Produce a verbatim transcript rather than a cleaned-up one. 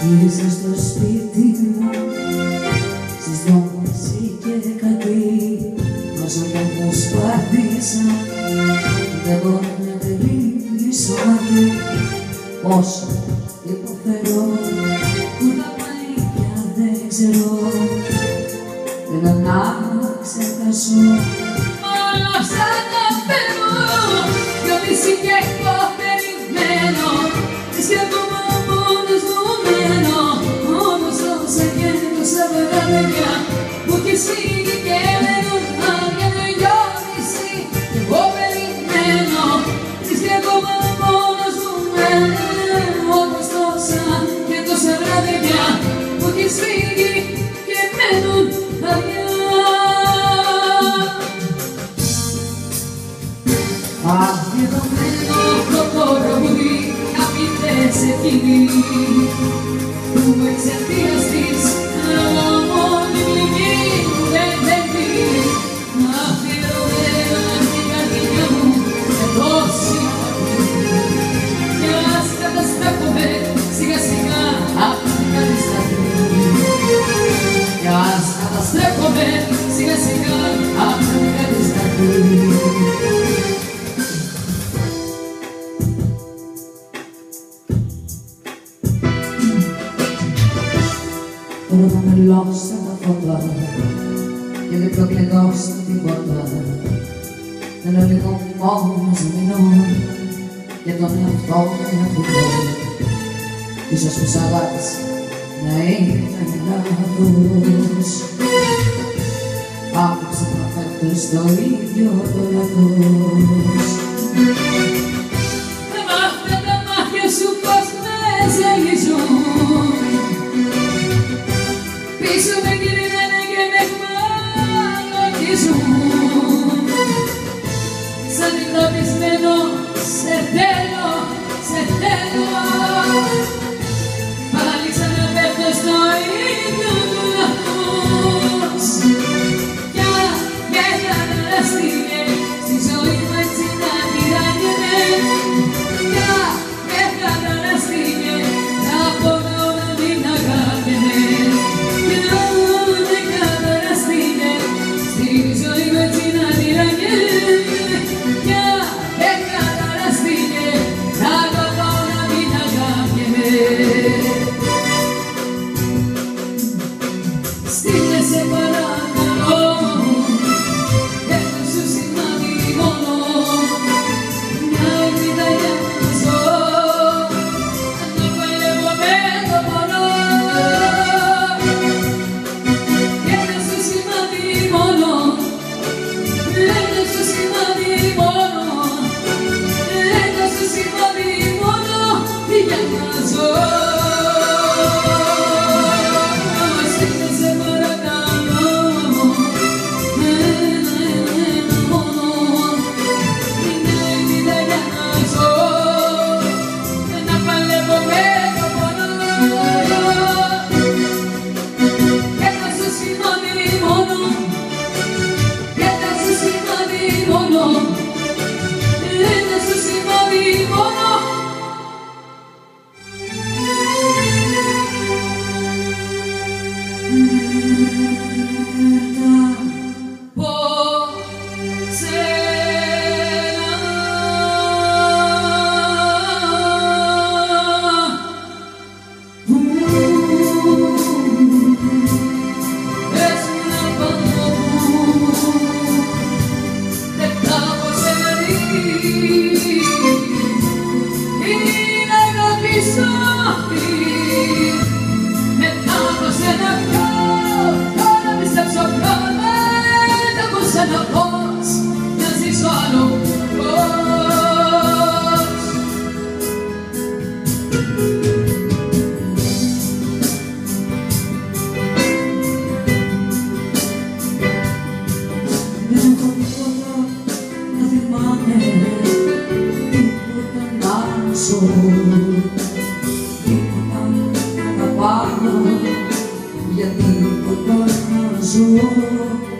Γύρισα στο σπίτι μου στις δώμαση και κάτι, όσο κι αν προσπάθησα δεν μπορώ να τελείσω μάτι. Πόσο υποφέρω που θα πάει πια δεν ξέρω, θέλω να ξεχάσω όλα αυτά τα παίρνω. Δυο μισή και εγώ περιμένω, εσύ ακόμα μόνος μου μένω. Όμως τόσα και τόσα βράδια που έχεις φύγει και μένουν άδεια δυο μισή και εγώ περιμένω, εσύ ακόμα μόνος μου μένω. Όμως τόσα και τόσα βράδια που έχεις φύγει και μένουν άδεια. Αφιερωμένο το τραγούδι να μην θες εκείνη που εξαιτίας της μόνη πληγή μου δεν δέχει. Αφιερωμένο στην καρδιά μου με τόση αγάπη κι ας καταστρέφομαι σιγά σιγά απ' την καταστροφή, κι ας καταστρέφομαι σιγά σιγά απ' την καταστροφή. Τώρα θα με λώσω τα φώτα και δεν προκλεγώσω τίποτα. Θέλω λίγο μόνος να μείνω για τον εαυτό μου να φύγω. Ίσως που σ' αγάπης να ήταν λάθος, άκουσα να φέρω στο ίδιο το λάθος. Με αυτά τα μάτια σου πως με ζαλίζουν, πίσω με γυρνάνε και με χμαλωτίζουν. Σαν υγροπισμένο σε θέλω, σε θέλω, πάλι ξαναπέφτω στο ίδιο του λάθος. Κι αν με καταράστηκε στη ζωή μου έτσι να τυράγγεται, κι αν με καταράστηκε να μπορώ να μην αγάπημε. Στείλε σε παρακαλώ ένα σου σημάδι μόνο, μια ελπίδα για να ζω, να παλεύω με το πόνο. Ένα σου σημάδι μόνο, ένα σου σημάδι μόνο, ένα σου σημάδι μόνο για να ζω. Τίποτα να τα πάρω, γιατί ποτέ να ζω.